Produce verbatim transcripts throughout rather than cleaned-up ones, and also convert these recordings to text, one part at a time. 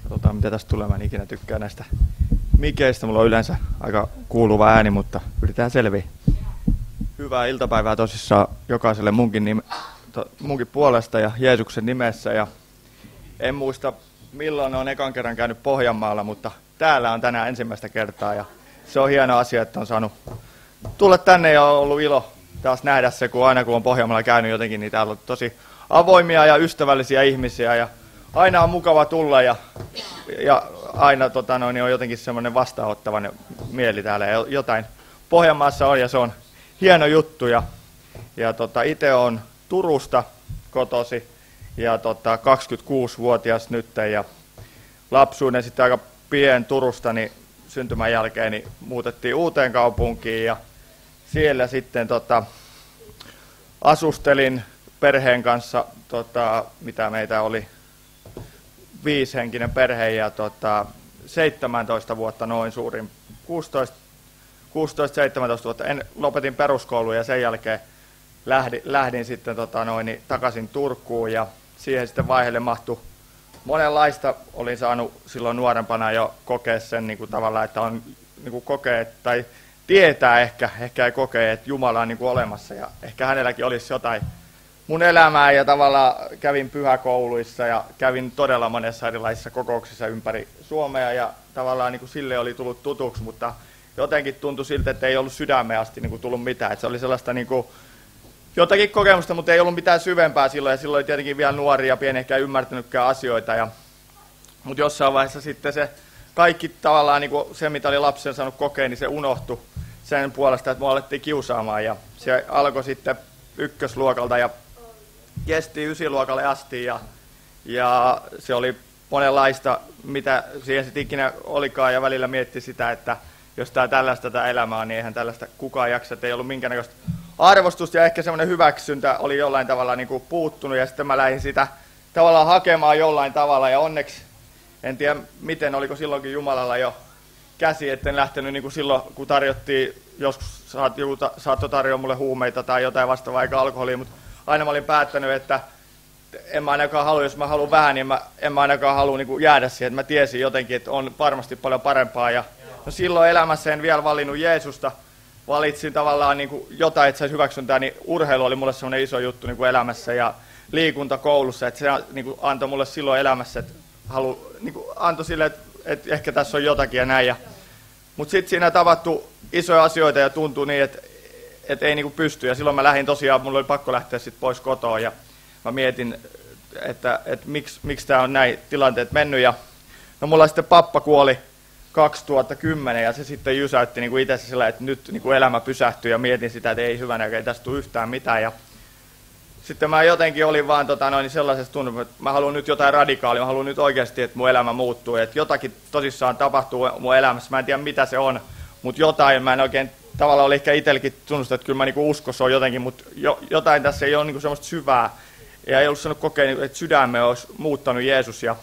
Katsotaan mitä tästä tulee, mä en ikinä tykkää näistä mikeistä. Mulla on yleensä aika kuuluva ääni, mutta yritetään selviä. Hyvää iltapäivää tosissaan jokaiselle munkin, nime, to, munkin puolesta ja Jeesuksen nimessä. Ja en muista milloin on ekan kerran käynyt Pohjanmaalla, mutta täällä on tänään ensimmäistä kertaa. Ja se on hieno asia, että on saanut tulla tänne ja on ollut ilo taas nähdä se, kun aina kun on Pohjanmaalla käynyt jotenkin, niin täällä on tosi avoimia ja ystävällisiä ihmisiä. Ja aina on mukava tulla ja, ja aina tota, no, niin on jotenkin semmoinen vastaanottavainen mieli täällä. Ja jotain Pohjanmaassa on ja se on hieno juttu. Ja, ja tota, itse olen Turusta kotosi ja tota, kaksikymmentäkuusivuotias nyt ja lapsuuden sitten aika pien Turusta, niin syntymän jälkeen niin muutettiin uuteen kaupunkiin ja siellä sitten tota, asustelin perheen kanssa, tota, mitä meitä oli, viisihenkinen perhe ja tota, seitsemäntoista vuotta noin suurin, kuusitoista seitsemäntoista vuotta. En, lopetin peruskoulun ja sen jälkeen lähdin, lähdin sitten tota, noin, niin, takaisin Turkuun ja siihen sitten vaiheelle mahtui monenlaista. Olin saanut silloin nuorempana jo kokea sen niin kuin tavallaan, että on niin kuin kokee, tai tietää ehkä, ehkä ei kokee, että Jumala on niin kuin olemassa ja ehkä hänelläkin olisi jotain mun elämää ja tavallaan kävin pyhäkouluissa ja kävin todella monessa erilaisissa kokouksissa ympäri Suomea ja tavallaan niin kuin sille oli tullut tutuksi, mutta jotenkin tuntui siltä, että ei ollut sydämeen asti niin kuin tullut mitään. Että se oli sellaista niin kuin jotakin kokemusta, mutta ei ollut mitään syvempää silloin ja silloin oli tietenkin vielä nuori ja pieni ehkä ymmärtänytkään asioita. Ja, mutta jossain vaiheessa sitten se kaikki tavallaan niin kuin se, mitä oli lapsen saanut kokea, niin se unohtui sen puolesta, että mua alettiin kiusaamaan ja se alkoi sitten ykkösluokalta ja kesti ysiluokalle asti ja, ja se oli monenlaista, mitä siihen sitten ikinä olikaan ja välillä mietti sitä, että jos tämä tällaista tämä elämä on, niin eihän tällaista kukaan jaksa, että ei ollut minkäännäköistä arvostusta ja ehkä semmoinen hyväksyntä oli jollain tavalla niin kuin puuttunut ja sitten mä lähdin sitä tavallaan hakemaan jollain tavalla ja onneksi, en tiedä miten, oliko silloinkin Jumalalla jo käsi, etten lähtenyt niin kuin silloin, kun tarjottiin, joskus saat, joku ta, saattoi tarjoa mulle huumeita tai jotain vastaavaa eikä alkoholia, mutta aina mä olin päättänyt, että en mä ainakaan halua, jos mä haluan vähän, niin mä, en mä ainakaan halua niin kuin jäädä siihen, että mä tiesin jotenkin, että on varmasti paljon parempaa. Ja no silloin elämässä en vielä valinnut Jeesusta, valitsin tavallaan niin kuin jotain, että saisi hyväksyntää, niin urheilu oli mulle semmoinen iso juttu niin kuin elämässä ja liikunta koulussa, että se niin kuin antoi mulle silloin elämässä, että halu, niin kuin antoi sille, että, että ehkä tässä on jotakin ja näin. Ja, mutta sitten siinä tapahtui isoja asioita ja tuntui niin, että että ei niinku pysty. Ja silloin mä lähdin tosiaan, mulla oli pakko lähteä sit pois kotoa ja mä mietin, että, että miksi, miksi tää on näin tilanteet mennyt. Ja no mulla sitten pappa kuoli kaksituhattakymmenen ja se sitten jysäytti niinku itse sillä, että nyt niinku elämä pysähtyi ja mietin sitä, että ei hyvänä, ei tästä tule yhtään mitään. Ja sitten mä jotenkin olin vaan tota, noin sellaisessa tunnelmassa, että mä haluan nyt jotain radikaalia, mä haluan nyt oikeasti, että mun elämä muuttuu. Että jotakin tosissaan tapahtuu mun elämässä, mä en tiedä mitä se on, mutta jotain mä en oikein tavallaan oli ehkä itsellekin tunnustaa, että kyllä mä niinku uskossa on jotenkin, mutta jo, jotain tässä ei ole niinku semmoista syvää. Ja ei ollut saanut kokea, että sydämme olisi muuttanut Jeesus. Ja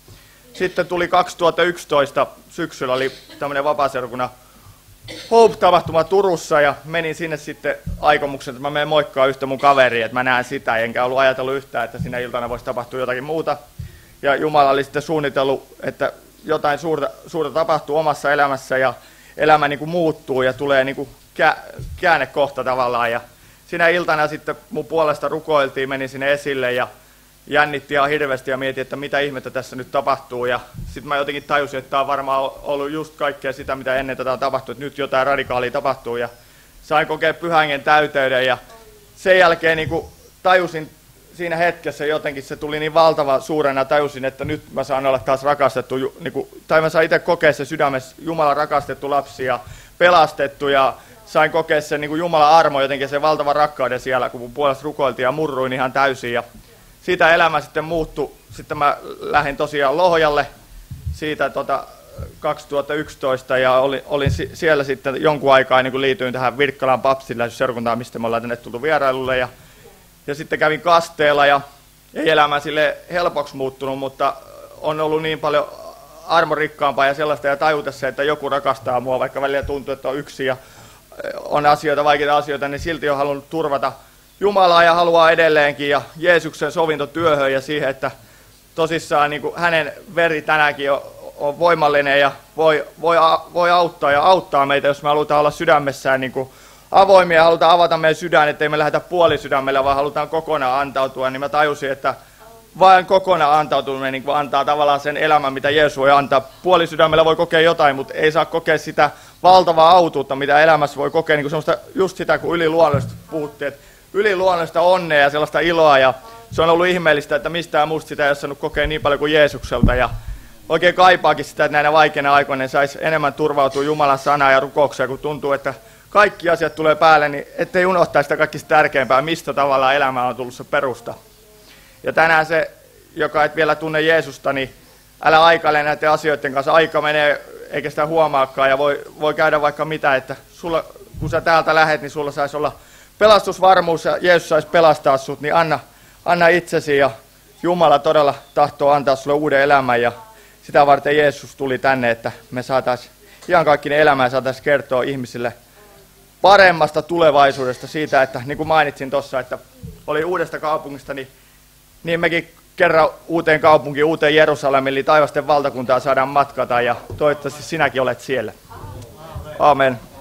sitten tuli kaksituhattayksitoista syksyllä, oli tämmöinen vapaaseurakunnan Hope-tapahtuma Turussa ja menin sinne sitten aikomuksen, että mä menen moikkaa yhtä mun kaveria, että mä näen sitä, enkä ollut ajatellut yhtään, että siinä iltana voisi tapahtua jotakin muuta. Ja Jumala oli sitten suunnitellut, että jotain suurta, suurta tapahtuu omassa elämässä ja elämä niin kuin muuttuu ja tulee niin kuin käännekohta tavallaan. Ja sinä iltana sitten mun puolesta rukoiltiin, menin sinne esille ja jännitti ihan hirveästi ja mietin, että mitä ihmettä tässä nyt tapahtuu. Ja sitten mä jotenkin tajusin, että tämä on varmaan ollut just kaikkea sitä, mitä ennen tätä on tapahtunut, että nyt jotain radikaalia tapahtuu. Ja sain kokea Pyhän Hengen täyteyden ja sen jälkeen niin kuin tajusin siinä hetkessä jotenkin, se tuli niin valtava suurena, tajusin, että nyt mä saan olla taas rakastettu, niin kuin, tai mä saan itse kokea se sydämessä, Jumalan rakastettu lapsi ja pelastettu ja sain kokea sen niin kuin Jumalan armo jotenkin, se valtava rakkauden siellä, kun mun puolesta rukoiltiin ja murruin ihan täysin ja siitä elämä sitten muuttui, sitten mä lähdin tosiaan Lohjalle siitä tota, kaksituhattayksitoista ja olin, olin siellä sitten jonkun aikaa ennen kuin liityin tähän Virkkalan papsiläisyysseurakuntaan, mistä me ollaan tänne tultu vierailulle ja Ja sitten kävin Kasteella ja ei elämä sille helpoksi muuttunut, mutta on ollut niin paljon armorikkaampaa ja sellaista ja tajuta se, että joku rakastaa mua, vaikka välillä tuntuu, että on yksi ja on asioita, vaikeita asioita, niin silti on halunnut turvata Jumalaa ja haluaa edelleenkin ja Jeesuksen sovintotyöhön ja siihen, että tosissaan niin kuin hänen veri tänäänkin on, on voimallinen ja voi, voi, voi auttaa ja auttaa meitä, jos me halutaan olla sydämessään niin kuin avoimia ja halutaan avata meidän sydän, ettei me lähdetä puolisydämellä, vaan halutaan kokonaan antautua, niin mä tajusin, että vain kokonaan antautuminen niin antaa tavallaan sen elämän, mitä Jeesus voi antaa. Puolisydämellä voi kokea jotain, mutta ei saa kokea sitä valtavaa autuutta, mitä elämässä voi kokea, niin kuin semmoista, just sitä, kun yliluonnollista puhuttiin, että yliluonnollista onnea ja sellaista iloa, ja se on ollut ihmeellistä, että mistään muusta sitä ei ole saanut kokea niin paljon kuin Jeesukselta, ja oikein kaipaakin sitä, että näinä vaikeina aikoina saisi enemmän turvautua Jumalan sanaa ja rukouksia, kun tuntuu, että kaikki asiat tulee päälle, niin ettei unohtaa sitä kaikista tärkeämpää, mistä tavallaan elämään on tullut se perusta. Ja tänään se, joka et vielä tunne Jeesusta, niin älä aikaile näiden asioiden kanssa. Aika menee, eikä sitä huomaakaan, ja voi, voi käydä vaikka mitä, että sulla, kun sä täältä lähet, niin sulla saisi olla pelastusvarmuus, ja Jeesus saisi pelastaa sut, niin anna, anna itsesi, ja Jumala todella tahtoo antaa sulle uuden elämän, ja sitä varten Jeesus tuli tänne, että me saataisiin ihan kaikkinen elämää saataisiin kertoa ihmisille paremmasta tulevaisuudesta siitä, että niin kuin mainitsin tuossa, että oli uudesta kaupungista, niin, niin mekin kerran uuteen kaupunkiin, uuteen Jerusalemiin, eli taivasten valtakuntaa saadaan matkata, ja toivottavasti sinäkin olet siellä. Amen.